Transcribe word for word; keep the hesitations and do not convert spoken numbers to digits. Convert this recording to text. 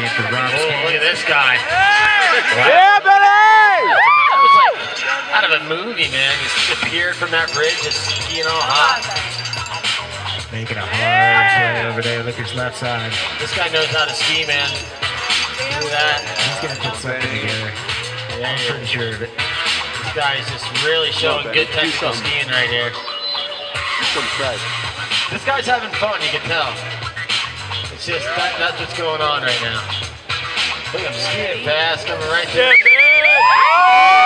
game for Rob. Oh, look at this guy. Wow. Yeah, buddy! That was like out of a movie, man. He disappeared from that bridge, just skiing all hot. Making a hard play over there. Look at his left side. This guy knows how to ski, man. Look at that. He's going to put something together. Yeah, I'm pretty sure of it. This guy is just really showing good technical skiing right here. This guy's having fun, you can tell. It's just, that, that's what's going on right now. Look at him skiing fast, coming right there.